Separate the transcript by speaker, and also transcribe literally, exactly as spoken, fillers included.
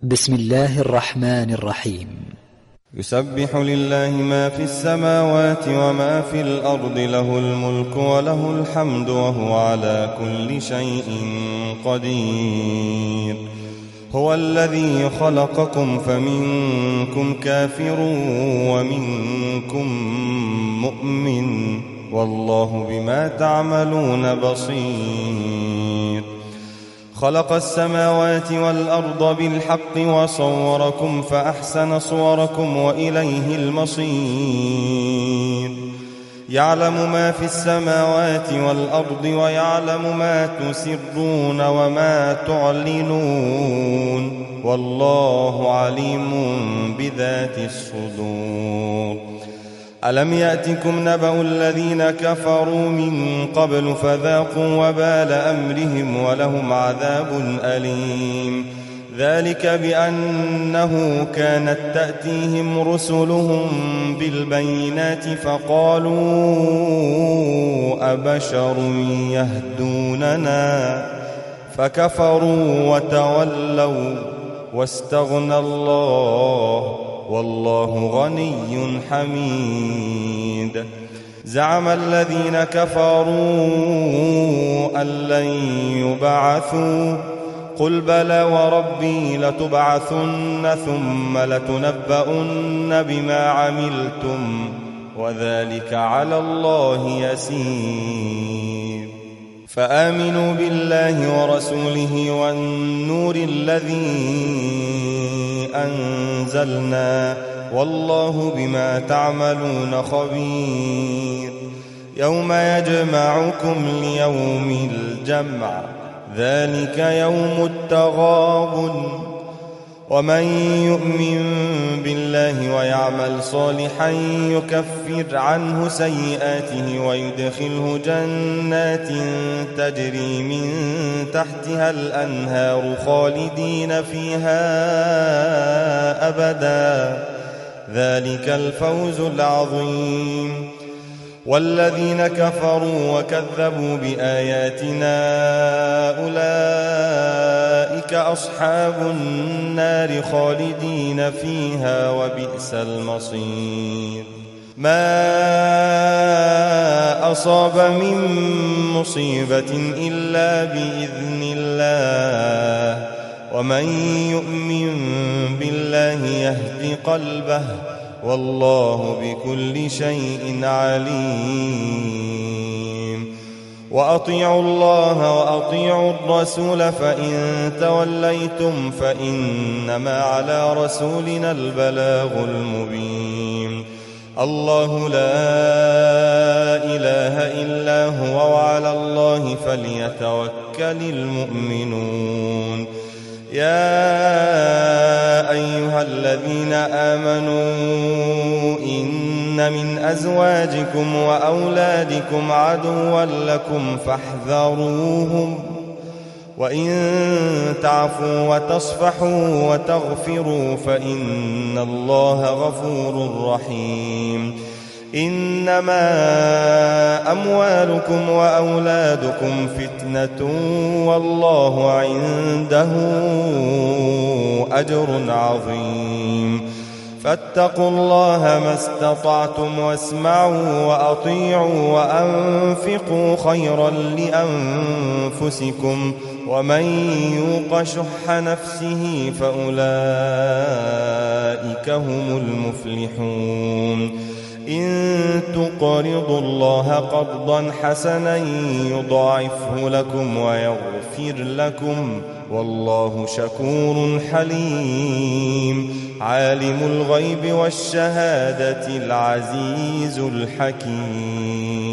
Speaker 1: بسم الله الرحمن الرحيم.
Speaker 2: يسبح لله ما في السماوات وما في الأرض، له الملك وله الحمد وهو على كل شيء قدير. هو الذي خلقكم فمنكم كافر ومنكم مؤمن، والله بما تعملون بصير. خلق السماوات والأرض بالحق وصوركم فأحسن صوركم وإليه المصير. يعلم ما في السماوات والأرض ويعلم ما تسرون وما تعلنون، والله عليم بذات الصدور. ألم يأتكم نبأ الذين كفروا من قبل فذاقوا وبال أمرهم ولهم عذاب أليم. ذلك بأنه كانت تأتيهم رسلهم بالبينات فقالوا أبشر يهدوننا فكفروا وتولوا واستغنى الله، والله غني حميد. زعم الذين كفروا أن لن يبعثوا، قل بلى وربي لتبعثن ثم لتنبؤن بما عملتم وذلك على الله يسير. فآمنوا بالله ورسوله والنور الذي أنزلنا، والله بما تعملون خبير. يوم يجمعكم ليوم الجمع، ذلك يوم التغابن. ومن يؤمن بالله ويعمل صالحا يكفر عنه سيئاته ويدخله جنات تجري من تحتها الأنهار خالدين فيها أبدا، ذلك الفوز العظيم. والذين كفروا وكذبوا بآياتنا أولئك أصحاب النار خالدين فيها وبئس المصير. ما أصاب من مصيبة إلا بإذن الله، ومن يؤمن بالله يهد قلبه، والله بكل شيء عليم. وأطيعوا الله وأطيعوا الرسول، فإن توليتم فإنما على رسولنا البلاغ المبين. الله لا إله إلا هو، وعلى الله فليتوكل المؤمنون. يا أيها الذين آمنوا إن من أزواجكم وأولادكم عدوا لكم فاحذروهم، وإن تعفوا وتصفحوا وتغفروا فإن الله غفور رحيم. إنما أموالكم وأولادكم فتنة، والله عنده أجر عظيم. فاتقوا الله ما استطعتم واسمعوا وأطيعوا وأنفقوا خيرا لأنفسكم، ومن يوق شح نفسه فأولئك هم المفلحون. إن تقرضوا الله قرضا حسنا يضاعفه لكم ويغفر لكم، والله شكور حليم. عالم الغيب والشهادة العزيز الحكيم.